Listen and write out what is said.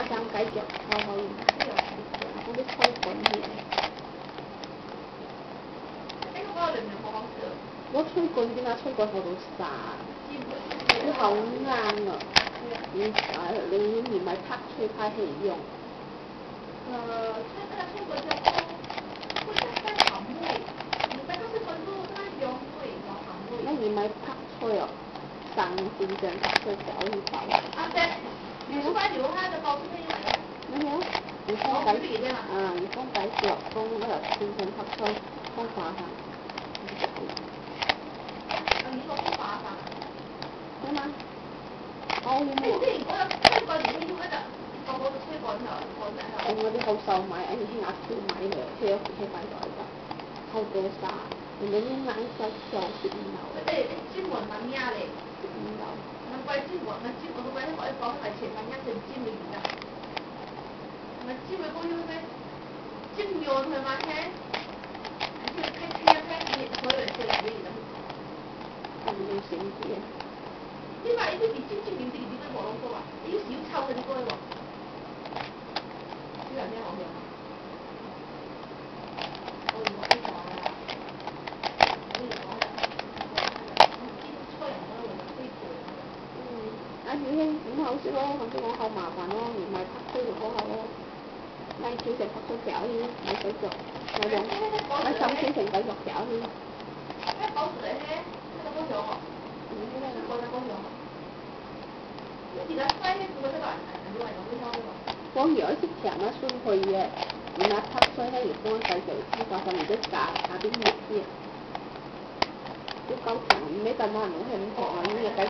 想繼續，我可以，我啲吹滾嘢。我吹滾點解吹滾後到散？佢好硬啊！你唔係拍吹拍起用。 它那个吹滚就會在行位，你那個是分數在用位和行位。 那你咪拍吹哦，上邊正拍吹腳去跑。 啊對，你出來留下的包出嚟嘅。 沒有，你放擺你放擺腳，放那個邊正拍吹，放花上。 你說放花上？ 對嗎？哦，原來。 我吹滾你會用那個。我吹滾就滾嚟啦。 我啲好瘦米，而且輕壓超米嘅，車擺袋㗎，好多沙，人哋啲眼細就接唔到。 尖雲問咩嚟？ 接唔到。 難怪尖雲，尖雲嗰個一講係前問一定尖嚟㗎。咪尖嘅嗰啲咩？尖潤係嘛聽？即係聽一聽，所有人出嚟嘅嘢就。 咁要醒啲啊！ 因為呢啲尖面啲點解冇攞過啊？你要少抽嗰啲歌喎。呢兩天好用。我如果非常啊，我如果初人嗰度飛過。 小興咁好少咯，頭先講好麻煩咯，唔係拍推就嗰下咯。你跳成拍推腳添，你繼續，你用，你甚至成繼續腳添。 咩保持嚟咧？呢個高上喎。我就高上。你而家飛呢個呢個人哋話有飛上呢個。我有一啲強啊，順佢嘅，你拿拍推喺度幫細腳知發生，而家下邊熱啲，都夠強，唔咩咁難攞起咁強啊，呢個